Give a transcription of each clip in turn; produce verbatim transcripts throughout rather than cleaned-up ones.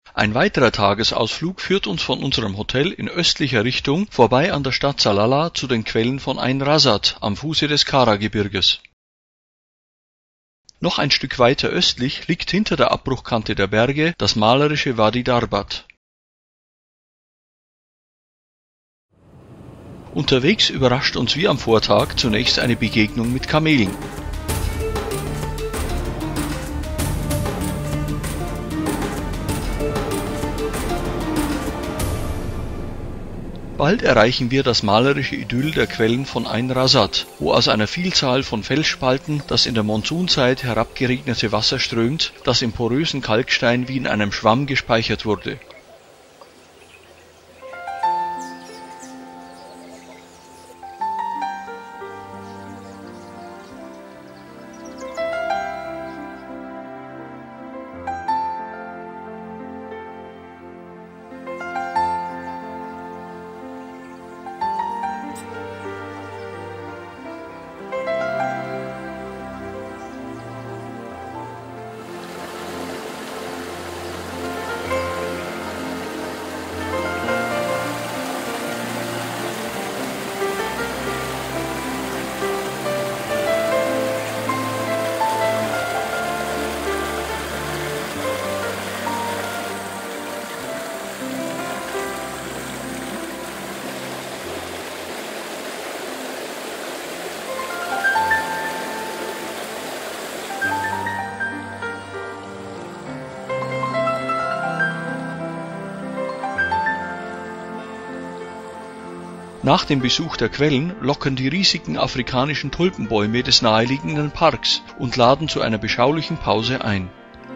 Ein weiterer Tagesausflug führt uns von unserem Hotel in östlicher Richtung vorbei an der Stadt Salalah zu den Quellen von Ain Razat am Fuße des Kara-Gebirges. Noch ein Stück weiter östlich liegt hinter der Abbruchkante der Berge das malerische Wadi Darbat. Unterwegs überrascht uns wie am Vortag zunächst eine Begegnung mit Kamelen. Bald erreichen wir das malerische Idyll der Quellen von Ain Razat, wo aus einer Vielzahl von Felsspalten das in der Monsunzeit herabgeregnete Wasser strömt, das im porösen Kalkstein wie in einem Schwamm gespeichert wurde. Nach dem Besuch der Quellen locken die riesigen afrikanischen Tulpenbäume des naheliegenden Parks und laden zu einer beschaulichen Pause ein.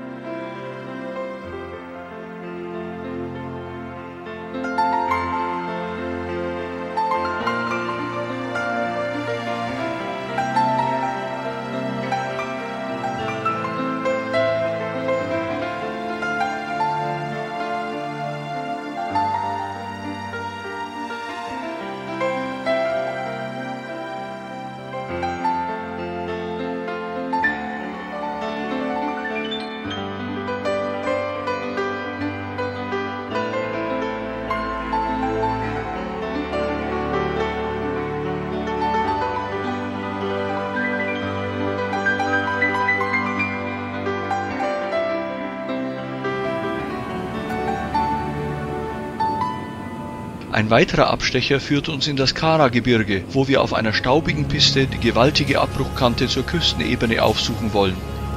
Ein weiterer Abstecher führt uns in das Kara-Gebirge, wo wir auf einer staubigen Piste die gewaltige Abbruchkante zur Küstenebene aufsuchen wollen.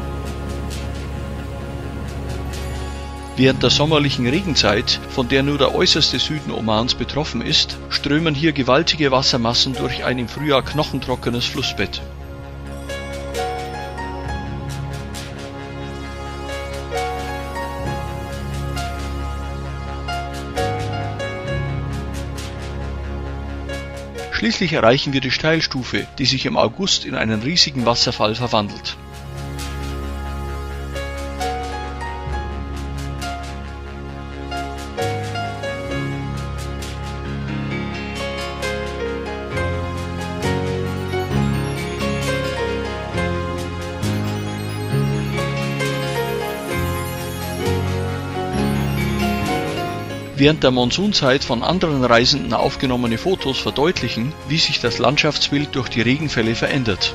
Während der sommerlichen Regenzeit, von der nur der äußerste Süden Omans betroffen ist, strömen hier gewaltige Wassermassen durch ein im Frühjahr knochentrockenes Flussbett. Schließlich erreichen wir die Steilstufe, die sich im August in einen riesigen Wasserfall verwandelt. Während der Monsunzeit von anderen Reisenden aufgenommene Fotos verdeutlichen, wie sich das Landschaftsbild durch die Regenfälle verändert.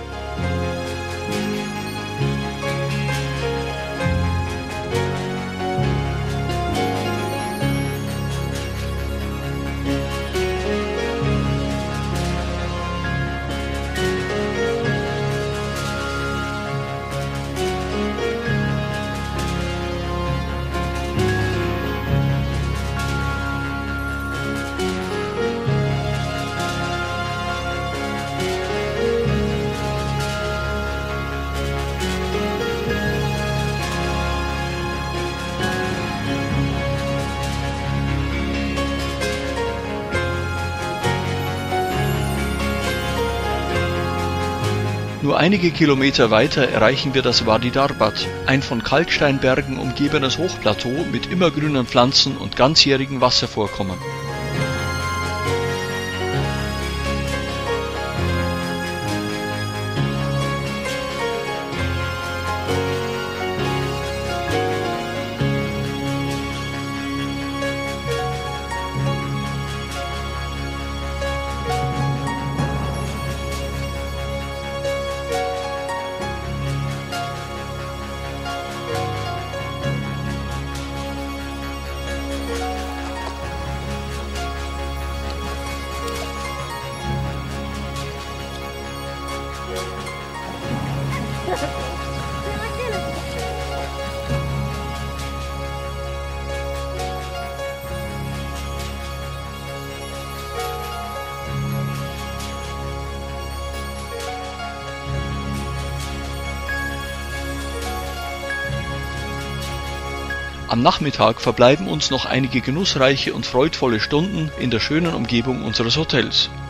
Nur einige Kilometer weiter erreichen wir das Wadi Darbat, ein von Kalksteinbergen umgebenes Hochplateau mit immergrünen Pflanzen und ganzjährigen Wasservorkommen. Am Nachmittag verbleiben uns noch einige genussreiche und freudvolle Stunden in der schönen Umgebung unseres Hotels.